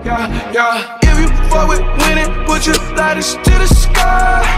yeah, yeah. If you fuck with winning, put your lighters to the sky.